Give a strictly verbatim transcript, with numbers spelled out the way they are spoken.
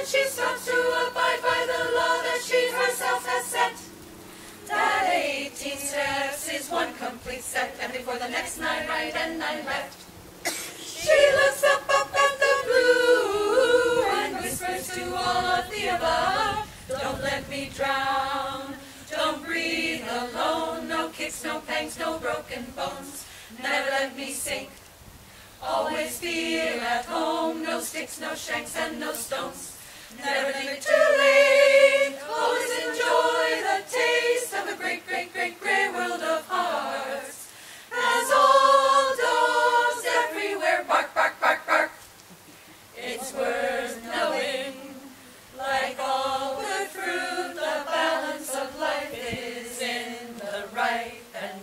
when she stops to abide by the law that she herself has set. That eighteen steps is one complete set, and before the next nine right and nine left. She looks up, up at the blue, and whispers to all of the above, don't let me drown, don't breathe alone, no kicks, no pangs, no broken bones, never let me sink, always feel at home, no sticks, no shanks, and no stones, never leave it too late, always enjoy the taste of the great, great, great grey world of hearts, as all dogs everywhere bark, bark, bark, bark. It's worth knowing, like all good fruit, the balance of life is in the ripe and